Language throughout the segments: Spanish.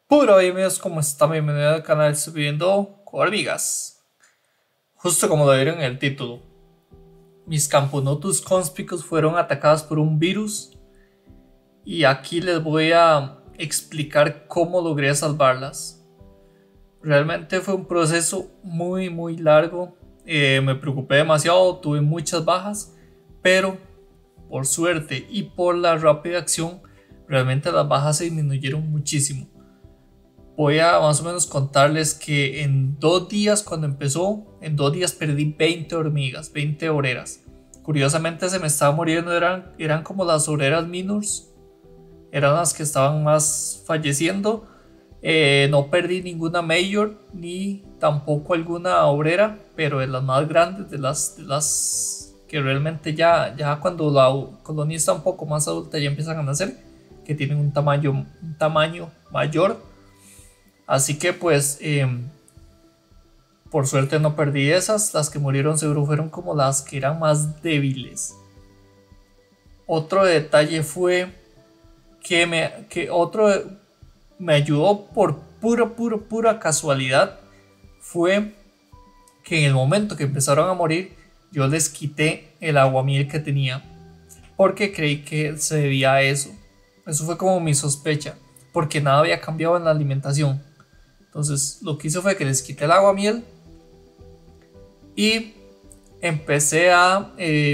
Puro amigos, ¿cómo están? Bienvenidos al canal. Estoy viviendo con hormigas. Justo como lo vieron en el título, mis Camponotus conspicus fueron atacadas por un virus y aquí les voy a explicar cómo logré salvarlas. Realmente fue un proceso muy largo. Me preocupé demasiado, tuve muchas bajas, pero por suerte y por la rápida acción, realmente las bajas se disminuyeron muchísimo. Voy a más o menos contarles que en 2 días, cuando empezó, en 2 días perdí 20 hormigas, 20 obreras. Curiosamente se me estaban muriendo, eran como las obreras minors, eran las que estaban más falleciendo. No perdí ninguna major ni tampoco alguna obrera, pero de las más grandes, de las que realmente ya cuando la colonia está un poco más adulta ya empiezan a nacer, que tienen un tamaño mayor. Así que pues por suerte no perdí esas. Las que murieron seguro fueron como las que eran más débiles. Otro detalle fue que me ayudó por pura casualidad. Fue que en el momento que empezaron a morir yo les quité el aguamiel que tenía, porque creí que se debía a eso. Eso fue como mi sospecha, porque nada había cambiado en la alimentación. Entonces lo que hice fue que les quité el aguamiel y empecé a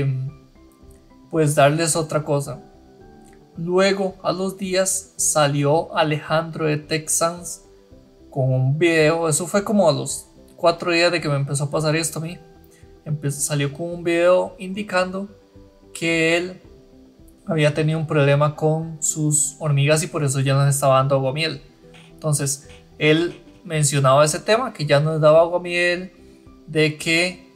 pues darles otra cosa. Luego a los días salió Alejandro de Texans con un video. Eso fue como a los 4 días de que me empezó a pasar esto a mí. Salió con un video indicando que él había tenido un problema con sus hormigas y por eso ya no les estaba dando aguamiel. Entonces él mencionaba ese tema, que ya no les daba aguamiel, de que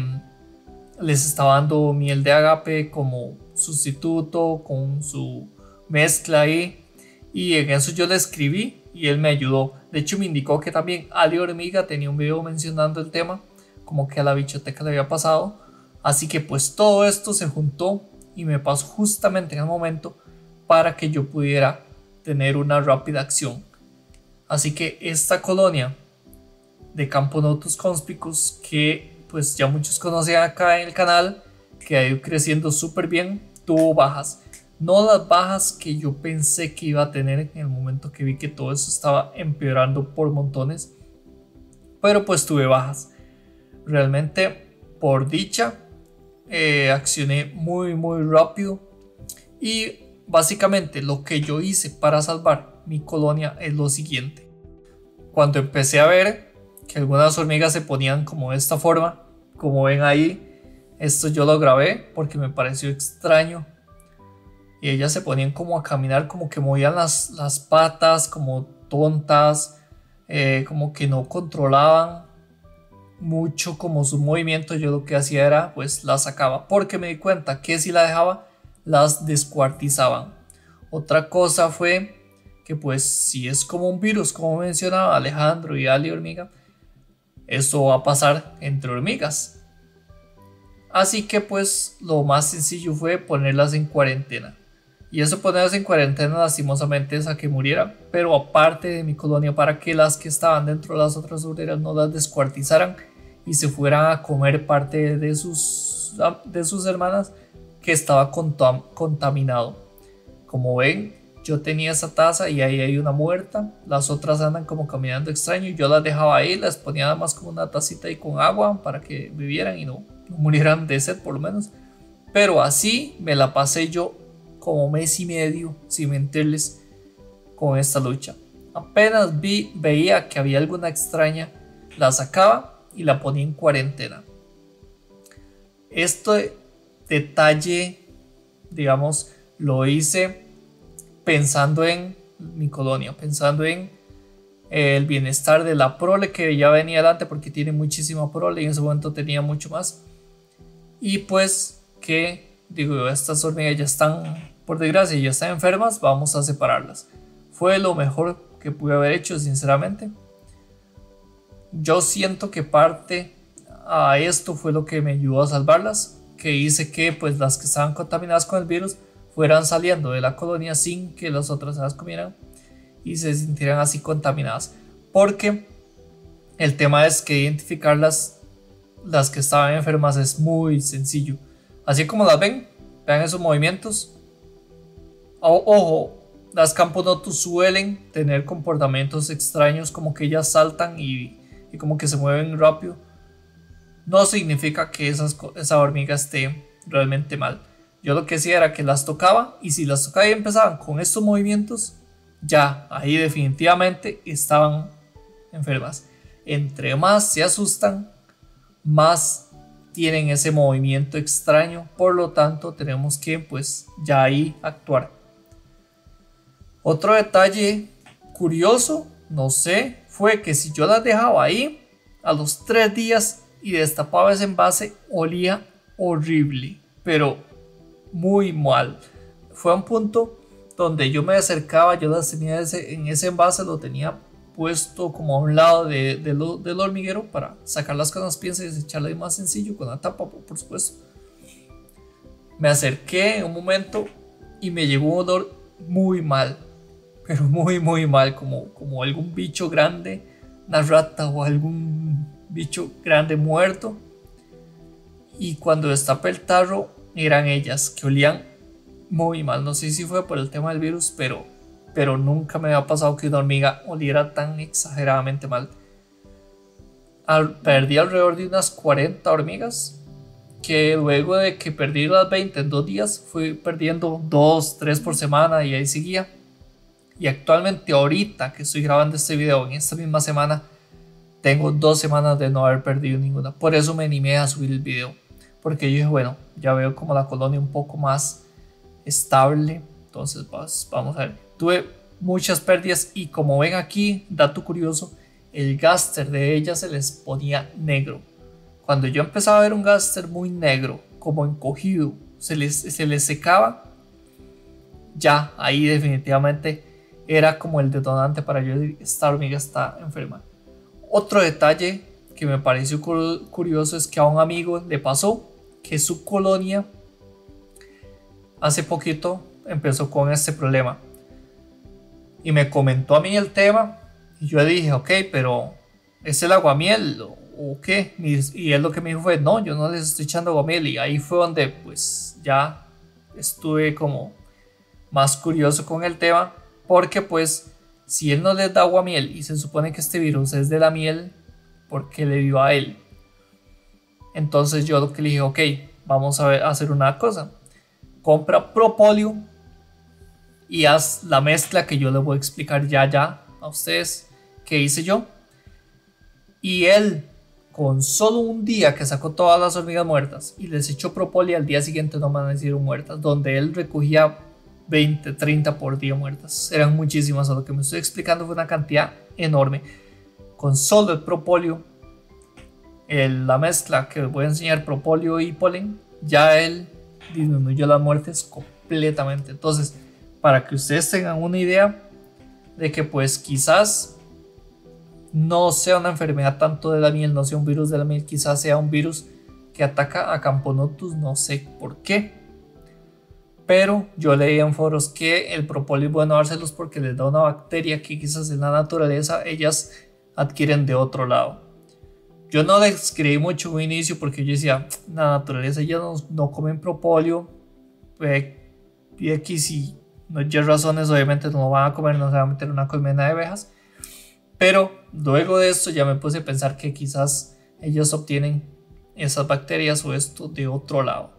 les estaba dando miel de agape como sustituto con su mezcla ahí, y en eso yo le escribí y él me ayudó. De hecho me indicó que también Ali Hormiga tenía un video mencionando el tema, como que a la biblioteca le había pasado. Así que pues todo esto se juntó y me pasó justamente en el momento para que yo pudiera tener una rápida acción. Así que esta colonia de Camponotus conspicus, que pues ya muchos conocen acá en el canal, que ha ido creciendo súper bien, tuvo bajas. No las bajas que yo pensé que iba a tener en el momento que vi que todo eso estaba empeorando por montones, pero pues tuve bajas. Realmente, por dicha, accioné muy rápido y básicamente lo que yo hice para salvar mi colonia es lo siguiente. Cuando empecé a ver que algunas hormigas se ponían como de esta forma, como ven ahí, esto yo lo grabé porque me pareció extraño, y ellas se ponían como a caminar, como que movían las patas como tontas, como que no controlaban mucho como su movimiento. Yo lo que hacía era pues las sacaba, porque me di cuenta que si la dejaba las descuartizaban. Otra cosa fue que pues si es como un virus, como mencionaba Alejandro y Ali Hormiga, esto va a pasar entre hormigas. Así que pues lo más sencillo fue ponerlas en cuarentena. Y eso, ponerlas en cuarentena, lastimosamente es a que murieran, pero aparte de mi colonia, para que las que estaban dentro de las otras obreras no las descuartizaran y se fueran a comer parte de sus hermanas que estaba contaminado. Como ven, yo tenía esa taza y ahí hay una muerta. Las otras andan como caminando extraño. Yo las dejaba ahí, las ponía nada más como una tacita ahí con agua para que vivieran y no murieran de sed por lo menos. Pero así me la pasé yo como mes y medio, sin mentirles, con esta lucha. Apenas veía que había alguna extraña, la sacaba y la ponía en cuarentena. Este detalle, digamos, lo hice pensando en mi colonia, pensando en el bienestar de la prole que ya venía adelante, porque tiene muchísima prole y en ese momento tenía mucho más. Y pues que digo, estas hormigas ya están, por desgracia, ya están enfermas, vamos a separarlas. Fue lo mejor que pude haber hecho, sinceramente. Yo siento que parte a esto fue lo que me ayudó a salvarlas, que hice que pues las que estaban contaminadas con el virus fueran saliendo de la colonia sin que las otras se las comieran, y se sintieran así contaminadas, porque el tema es que identificar las que estaban enfermas es muy sencillo. Así como las ven, vean esos movimientos. Ojo, las Camponotus suelen tener comportamientos extraños, como que ellas saltan y como que se mueven rápido. No significa que esa hormiga esté realmente mal. Yo lo que hacía era que las tocaba, y si las tocaba y empezaban con estos movimientos, ya ahí definitivamente estaban enfermas. Entre más se asustan, más tienen ese movimiento extraño, por lo tanto tenemos que pues ya ahí actuar. Otro detalle curioso, no sé, fue que si yo las dejaba ahí, a los 3 días y destapaba ese envase, olía horrible, pero muy mal. Fue a un punto donde yo me acercaba, yo las tenía en ese envase, lo tenía puesto como a un lado del hormiguero para sacarlas con las pinzas y desecharlas más sencillo, con la tapa, por supuesto. Me acerqué en un momento y me llegó un olor muy mal, pero muy mal, como algún bicho grande, una rata o algún bicho grande muerto. Y cuando destapé el tarro, eran ellas, que olían muy mal. No sé si fue por el tema del virus, pero nunca me había pasado que una hormiga oliera tan exageradamente mal. Perdí alrededor de unas 40 hormigas, que luego de que perdí las 20 en 2 días, fui perdiendo 2, 3 por semana y ahí seguía. Y actualmente, ahorita que estoy grabando este video, en esta misma semana, tengo 2 semanas de no haber perdido ninguna. Por eso me animé a subir el video, porque yo dije, bueno, ya veo como la colonia un poco más estable. Entonces vamos a ver. Tuve muchas pérdidas, y como ven aquí, dato curioso, el gáster de ellas se les ponía negro. Cuando yo empezaba a ver un gáster muy negro, como encogido, se les secaba, ya ahí definitivamente era como el detonante para yo decir, esta hormiga está enferma. Otro detalle que me pareció curioso es que a un amigo le pasó que su colonia hace poquito empezó con este problema y me comentó a mí el tema, y yo le dije, ok, pero ¿es el aguamiel o qué? Y él lo que me dijo fue, no, yo no les estoy echando aguamiel. Y ahí fue donde pues ya estuve como más curioso con el tema, porque pues si él no les da aguamiel y se supone que este virus es de la miel, ¿por qué le dio a él? Entonces yo lo que le dije, ok, vamos a hacer una cosa, compra propóleo y haz la mezcla que yo les voy a explicar ya a ustedes que hice yo. Y él, con solo un día que sacó todas las hormigas muertas y les echó propóleo, al día siguiente no amanecieron muertas, donde él recogía 20, 30 por día muertas. Eran muchísimas. A lo que me estoy explicando fue una cantidad enorme. Con solo el propóleo, la mezcla que les voy a enseñar, propóleo y polen, ya él disminuyó las muertes completamente. Entonces, para que ustedes tengan una idea de que pues quizás no sea una enfermedad tanto de la miel, no sea un virus de la miel, quizás sea un virus que ataca a Camponotus, no sé por qué. Pero yo leí en foros que el propóleo es bueno dárselos porque les da una bacteria que quizás en la naturaleza ellas adquieren de otro lado. Yo no les creí mucho en un inicio porque yo decía, la naturaleza ya no comen propóleo, y aquí si no hay razones obviamente no lo van a comer, no se van a meter en una colmena de abejas. Pero luego de esto ya me puse a pensar que quizás ellos obtienen esas bacterias o esto de otro lado.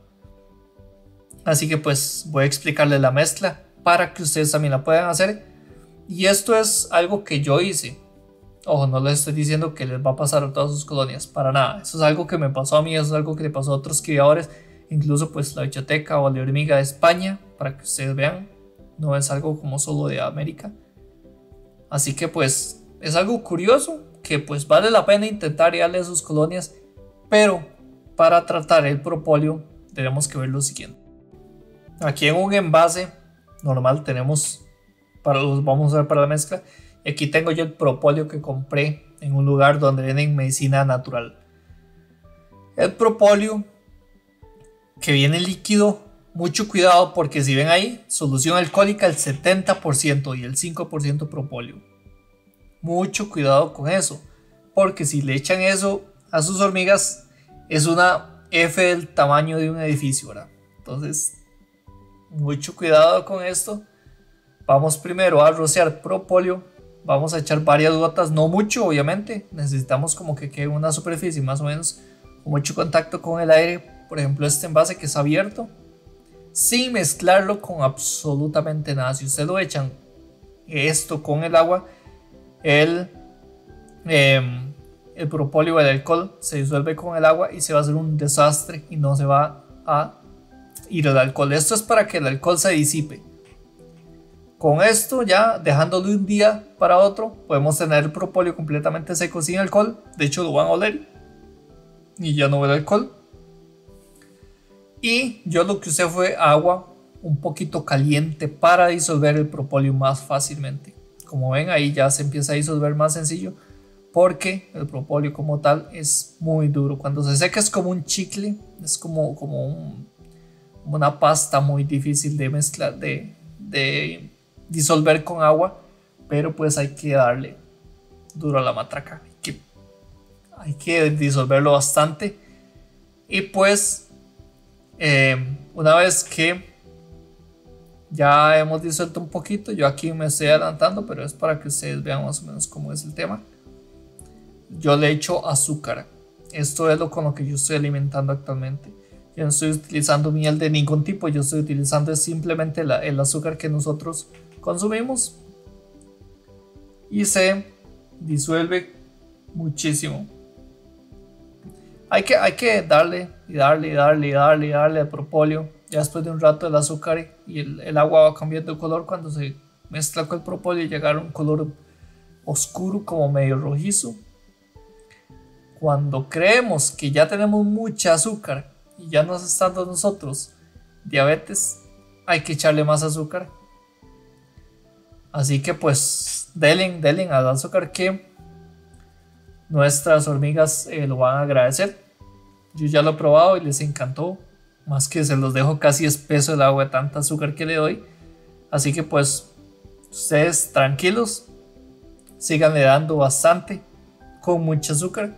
Así que pues voy a explicarles la mezcla para que ustedes también la puedan hacer. Y esto es algo que yo hice. Ojo, no les estoy diciendo que les va a pasar a todas sus colonias, para nada. Eso es algo que me pasó a mí, eso es algo que le pasó a otros criadores. Incluso pues la biblioteca o la hormiga de España, para que ustedes vean. No es algo como solo de América. Así que pues es algo curioso que pues vale la pena intentar darle a sus colonias. Pero para tratar el propóleo tenemos que ver lo siguiente. Aquí en un envase normal tenemos, los vamos a ver para la mezcla. Y aquí tengo yo el propóleo que compré en un lugar donde venden medicina natural. El propóleo que viene líquido mucho cuidado porque si ven ahí, solución alcohólica el 70% y el 5% propóleo. Mucho cuidado con eso, porque si le echan eso a sus hormigas es una F del tamaño de un edificio, ¿verdad? Entonces, mucho cuidado con esto. Vamos primero a rociar propóleo. Vamos a echar varias gotas, no mucho obviamente. Necesitamos como que quede una superficie más o menos con mucho contacto con el aire. Por ejemplo, este envase que es abierto, sin mezclarlo con absolutamente nada. Si ustedes lo echan esto con el agua, el propóleo, el alcohol, se disuelve con el agua y se va a hacer un desastre y no se va a ir el alcohol. Esto es para que el alcohol se disipe. Con esto, ya dejándolo de un día para otro, podemos tener el propóleo completamente seco sin alcohol. De hecho, lo van a oler y ya no huele alcohol. Y yo lo que usé fue agua un poquito caliente para disolver el propóleo más fácilmente. Como ven, ahí ya se empieza a disolver más sencillo, porque el propóleo como tal es muy duro. Cuando se seca es como un chicle, es como una pasta muy difícil de mezclar, de disolver con agua, pero pues hay que darle duro a la matraca, hay que disolverlo bastante. Y pues una vez que ya hemos disuelto un poquito, yo aquí me estoy adelantando, pero es para que ustedes vean más o menos cómo es el tema. Yo le echo azúcar. Esto es con lo que yo estoy alimentando actualmente. Yo no estoy utilizando miel de ningún tipo, yo estoy utilizando simplemente el azúcar que nosotros consumimos. Y se disuelve muchísimo. Hay que darle al propóleo. Ya después de un rato el azúcar y el agua va cambiando de color cuando se mezcla con el propóleo y llega a un color oscuro como medio rojizo. Cuando creemos que ya tenemos mucha azúcar y ya nos está dando nosotros diabetes, hay que echarle más azúcar. Así que pues denle al azúcar, que nuestras hormigas lo van a agradecer. Yo ya lo he probado y les encantó. Más que se los dejo casi espeso el agua de tanta azúcar que le doy. Así que pues ustedes tranquilos, síganle dando bastante con mucho azúcar.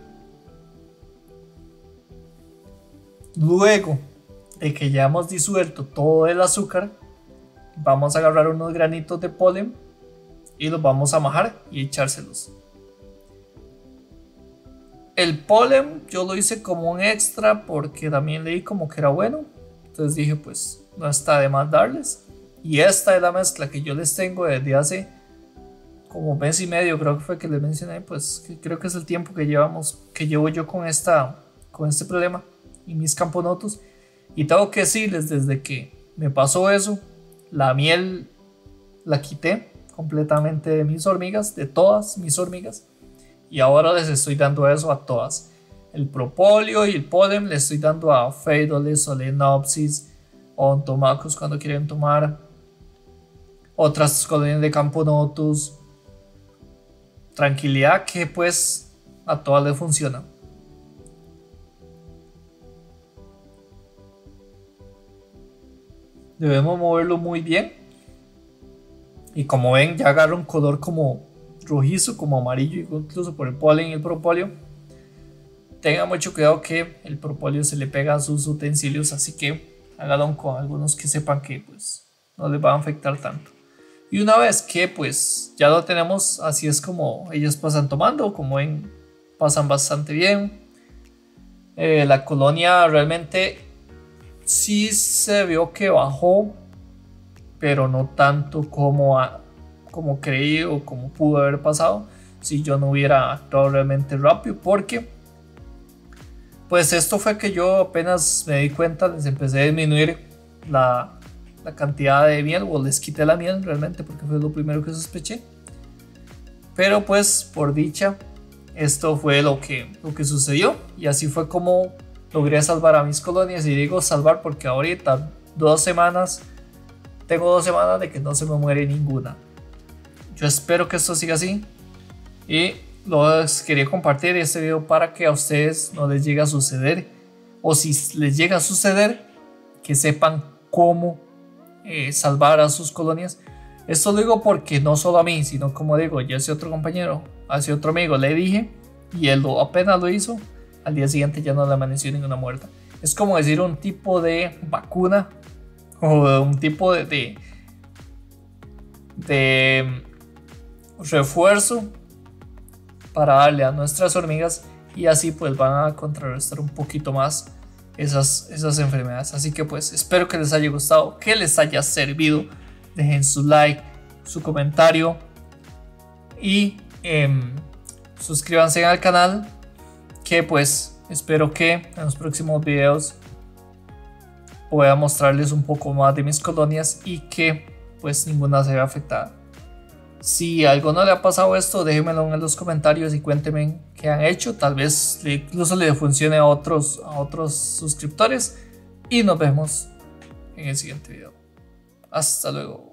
Luego de que ya hemos disuelto todo el azúcar, vamos a agarrar unos granitos de polen y los vamos a majar y echárselos. El polen yo lo hice como un extra porque también leí como que era bueno. Entonces dije, pues no está de más darles. Y esta es la mezcla que yo les tengo desde hace como mes y medio, creo que fue que les mencioné. Pues que creo que es el tiempo que llevo yo con este problema y mis camponotus. Y tengo que decirles, desde que me pasó eso, la miel la quité completamente de mis hormigas, de todas mis hormigas. Y ahora les estoy dando eso a todas. El propóleo y el polen le estoy dando a Phaedoles, Solenopsis, Ontomachus cuando quieren tomar, otras colonias de Camponotus. Tranquilidad, que pues a todas les funciona. Debemos moverlo muy bien. Y como ven, ya agarra un color como rojizo, como amarillo, incluso por el polen y el propóleo. Tengan mucho cuidado que el propóleo se le pega a sus utensilios, así que háganlo con algunos que sepan que pues no les va a afectar tanto. Y una vez que pues ya lo tenemos, así es como ellos pasan tomando. Como ven, pasan bastante bien. La colonia realmente sí se vio que bajó, pero no tanto como creí o como pudo haber pasado si yo no hubiera actuado realmente rápido, porque pues esto fue que yo apenas me di cuenta, les empecé a disminuir la cantidad de miel, o les quité la miel realmente, porque fue lo primero que sospeché. Pero pues por dicha esto fue lo que sucedió, y así fue como logré salvar a mis colonias. Y digo salvar porque ahorita tengo 2 semanas de que no se me muere ninguna. Yo espero que esto siga así, y los quería compartir este video para que a ustedes no les llegue a suceder, o si les llega a suceder, que sepan cómo salvar a sus colonias. Esto lo digo porque no solo a mí, sino como digo, ya hace otro compañero, hace otro amigo le dije y él apenas lo hizo, al día siguiente ya no le amaneció ninguna muerta. Es como decir un tipo de vacuna o un tipo de refuerzo para darle a nuestras hormigas, y así pues van a contrarrestar un poquito más esas enfermedades. Así que pues espero que les haya gustado, que les haya servido. Dejen su like, su comentario y suscríbanse al canal, que pues espero que en los próximos videos pueda mostrarles un poco más de mis colonias y que pues ninguna se vea afectada. Si algo no le ha pasado esto, déjenmelo en los comentarios y cuéntenme qué han hecho. Tal vez incluso le funcione a otros suscriptores. Y nos vemos en el siguiente video. Hasta luego.